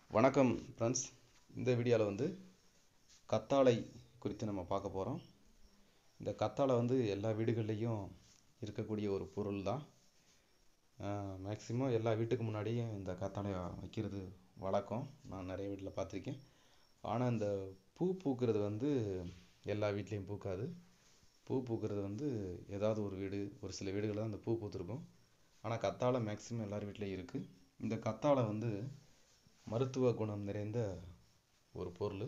வணக்கம் ஃப்ரெண்ட்ஸ். இந்த வீடியோவில் வந்து கத்தாழை குறித்து நம்ம பார்க்க போகிறோம். இந்த கத்தாழை வந்து எல்லா வீடுகள்லேயும் இருக்கக்கூடிய ஒரு பொருள் தான். மேக்ஸிமம் எல்லா வீட்டுக்கு முன்னாடியும் இந்த கத்தாழை வைக்கிறது வழக்கம். நான் நிறைய வீட்டில் பார்த்துருக்கேன். ஆனால் இந்த பூ பூக்கிறது வந்து எல்லா வீட்லேயும் பூக்காது. பூ பூக்கிறது வந்து ஏதாவது ஒரு சில வீடுகளில் தான் இந்த பூ பூத்திருக்கும். ஆனால் கத்தாழை மேக்ஸிமம் எல்லார் வீட்லேயும் இருக்குது. இந்த கத்தாழை வந்து மருத்துவ குணம் நிறைந்த ஒரு பொருள்.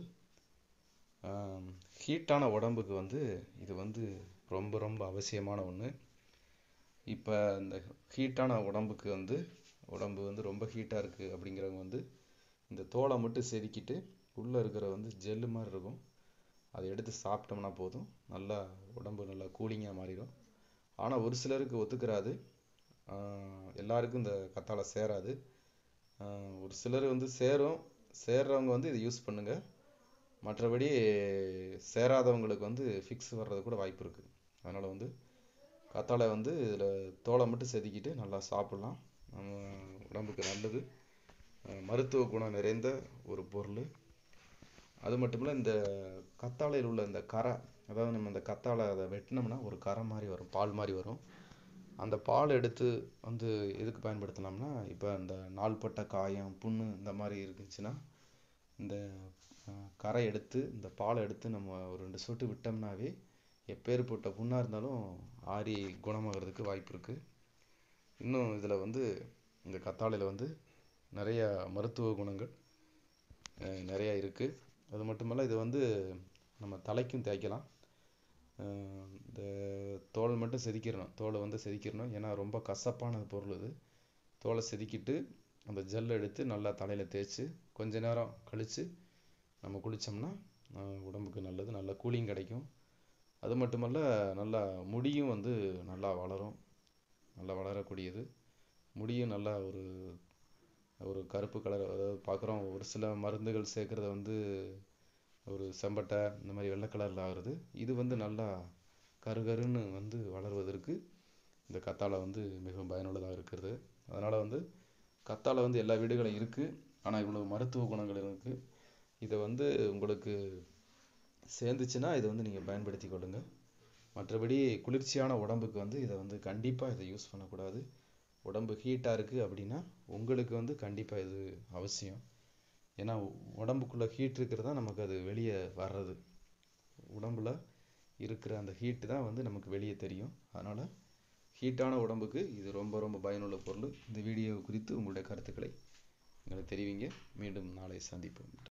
ஹீட்டான உடம்புக்கு வந்து இது வந்து ரொம்ப ரொம்ப அவசியமான ஒன்று. இப்போ இந்த ஹீட்டான உடம்புக்கு வந்து உடம்பு வந்து ரொம்ப ஹீட்டாக இருக்குது அப்படிங்கிறவங்க வந்து இந்த தோலை மட்டும் செதுக்கிட்டு உள்ளே இருக்கிற வந்து ஜெல்லு மாதிரி இருக்கும், அதை எடுத்து சாப்பிட்டோம்னா போதும், நல்லா உடம்பு நல்லா கூலிங்காக மாறிடும். ஆனால் ஒரு சிலருக்கு ஒத்துக்கிறாது, எல்லாருக்கும் இந்த கத்தாழை சேராது. ஒரு சிலர் வந்து சேர்றவங்க வந்து இதை யூஸ் பண்ணுங்கள். மற்றபடி சேராதவங்களுக்கு வந்து ஃபிக்ஸ் வர்றது கூட வாய்ப்பு இருக்குது. அதனால் வந்து கத்தாழை வந்து இதில் தோலை மட்டும் செதுக்கிட்டு நல்லா சாப்பிட்லாம். நம்ம உடம்புக்கு நல்லது, மருத்துவ குணம் நிறைந்த ஒரு பொருள். அது மட்டும் இல்லை, இந்த கத்தாழையில் உள்ள இந்த கரை, அதாவது நம்ம இந்த கத்தாழை அதை வெட்டினோம்னா ஒரு கரை மாதிரி வரும், பால் மாதிரி வரும். அந்த பால் எடுத்து வந்து எதுக்கு பயன்படுத்தலாம்னா, இப்போ இந்த நாள்பட்ட காயம், புண்ணு இந்த மாதிரி இருந்துச்சுன்னா இந்த கரை எடுத்து இந்த பாலை எடுத்து நம்ம ஒரு 2 சொட்டு விட்டோம்னாவே எப்பேற்பட்ட புண்ணாக இருந்தாலும் ஆறி குணமாகிறதுக்கு வாய்ப்பு இருக்குது. இன்னும் இதில் வந்து இந்த கத்தாழையில் வந்து நிறைய மருத்துவ குணங்கள் நிறையா இருக்குது. அது மட்டுமல்ல, இது வந்து நம்ம தலைக்கும் தேய்க்கலாம். இந்த தோல் மட்டும் செதுக்கிடணும், தோலை வந்து செதுக்கிடணும். ஏன்னா ரொம்ப கசப்பான பொருள் இது. தோலை செதுக்கிட்டு அந்த ஜெல் எடுத்து நல்லா தலையில் தேய்ச்சி கொஞ்ச நேரம் கழித்து நம்ம குளித்தோம்னா உடம்புக்கு நல்லது, நல்ல கூலிங் கிடைக்கும். அது மட்டுமல்ல, நல்லா முடியும் வந்து நல்லா வளரும், நல்லா வளரக்கூடியது. முடியும் நல்லா ஒரு கருப்பு கலர், அதாவது பார்க்குறோம் ஒரு சில மருந்துகள் சேர்க்குறத வந்து ஒரு செம்பட்டை இந்த மாதிரி வெள்ளை கலரில் ஆகுறது. இது வந்து நல்லா கருகருன்னு வந்து வளர்வதற்கு இந்த கத்தாழை வந்து மிகவும் பயனுள்ளதாக இருக்கிறது. அதனால் வந்து கத்தாழை வந்து எல்லா வீடுகளும் இருக்குது. ஆனால் இவ்வளோ மருத்துவ குணங்கள் இருக்குது. இதை வந்து உங்களுக்கு சேர்ந்துச்சுன்னா இதை வந்து நீங்கள் பயன்படுத்தி கொள்ளுங்கள். மற்றபடி குளிர்ச்சியான உடம்புக்கு வந்து இதை வந்து கண்டிப்பாக இதை யூஸ் பண்ணக்கூடாது. உடம்பு ஹீட்டாக இருக்குது அப்படின்னா உங்களுக்கு வந்து கண்டிப்பாக இது அவசியம். ஏன்னா உடம்புக்குள்ளே ஹீட் இருக்கிறது தான் நமக்கு அது வெளியே வர்றது. உடம்புல இருக்கிற அந்த ஹீட்டு தான் வந்து நமக்கு வெளியே தெரியும். அதனால் ஹீட்டான உடம்புக்கு இது ரொம்ப ரொம்ப பயனுள்ள பொருள். இந்த வீடியோ குறித்து உங்களுடைய கருத்துக்களை எங்களுக்கு தெரிவிங்க. மீண்டும் நாளை சந்திப்போம்.